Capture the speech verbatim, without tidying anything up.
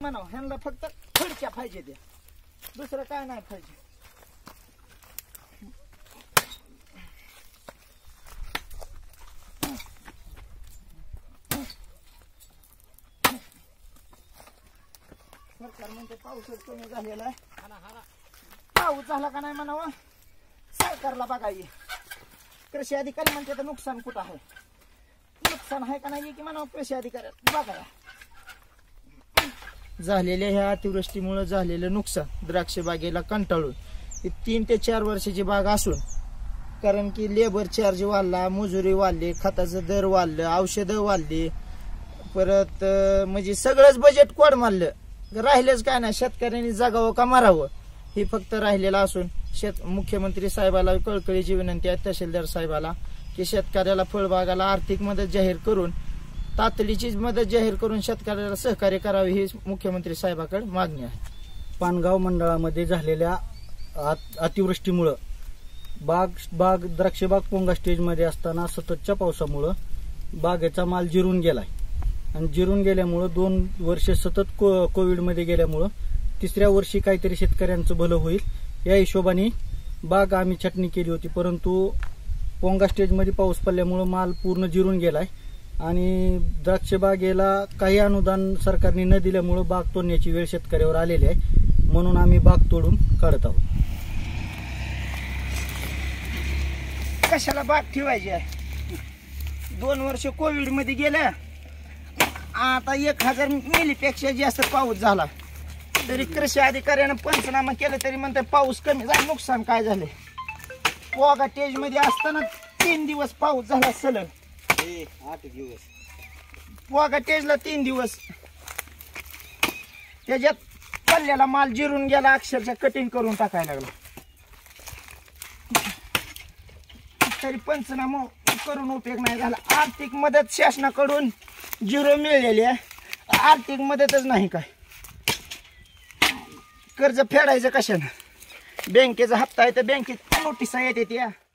म्हणावं ह्यांना फक्त फडक्या पाहिजे त्या, दुसरं काय नाही पाहिजे. सरकार म्हणते पाऊसच कमी झालेला आहे. पाऊस झाला का नाही म्हणावं सरकारला बघाय. कृषी अधिकारी म्हणते तर नुकसान कुठं आहे, नुकसान आहे का नाही की म्हणावं कृषी अधिकारी बघा. झालेल्या ह्या अतिवृष्टीमुळे झालेलं नुकसान द्राक्ष बागेला कंटाळून ही तीन ते चार वर्षाची बाग असून, कारण की लेबर चार्ज वाढला, मजुरी वाढली, खताचं दर वाढलं, औषधं वाढली, परत म्हणजे सगळंच बजेट कोड मारलं. राहिलंच काय नाही, शेतकऱ्यांनी जगावं का मारावं हे फक्त राहिलेलं असून शेत मुख्यमंत्री साहेबाला कळकळीची विनंती आहे, तहसीलदार साहेबाला की शेतकऱ्याला फळबागाला आर्थिक मदत जाहीर करून, तातडीची मदत जाहीर करून शेतकऱ्याला सहकार्य करावे ही मुख्यमंत्री साहेबाकडे मागणी आहे. पानगाव मंडळामध्ये झालेल्या अतिवृष्टीमुळं बाग बाग द्राक्षबाग पोंगा स्टेजमध्ये असताना सततच्या पावसामुळं बागेचा माल जिरून गेलाय आणि जिरून गेल्यामुळं दोन वर्ष सतत को कोविडमध्ये गेल्यामुळं तिसऱ्या वर्षी काहीतरी शेतकऱ्यांचं भलं होईल या हिशोबाने बाग आम्ही छाटणी केली होती. परंतु पोंगा स्टेजमध्ये पाऊस पडल्यामुळं माल पूर्ण जिरून गेलाय आणि द्राक्ष बागेला काही अनुदान सरकारने न दिल्यामुळं बाग तोडण्याची वेळ शेतकऱ्यावर आलेली आहे. म्हणून आम्ही बाग तोडून काढत आहोत. कशाला बाग ठेवायची आहे, दोन वर्ष कोविड मध्ये गेल्या, आता एक हजार मिलीपेक्षा जास्त पाऊस झाला तरी कृषी अधिकाऱ्यानं पंचनामा केलं तरी म्हणतात पाऊस कमी झाला, नुकसान काय झाले. पोगा स्टेज मध्ये असताना तीन दिवस पाऊस झाला सलग, आठ दिवस पोगा स्टेजला तीन दिवस, त्याच्यात पल्ल्याला माल जिरून गेला, अक्षरशः कटिंग करून टाकायला लागला. तरी पंचनामा करून उपयोग नाही झाला. आर्थिक मदत शासनाकडून झिरो मिळालेली आहे, आर्थिक मदतच नाही. काय कर्ज फेडायचं कशानं, बँकेचा हप्ता आहे तर बँकेत नोटिसा येते त्या.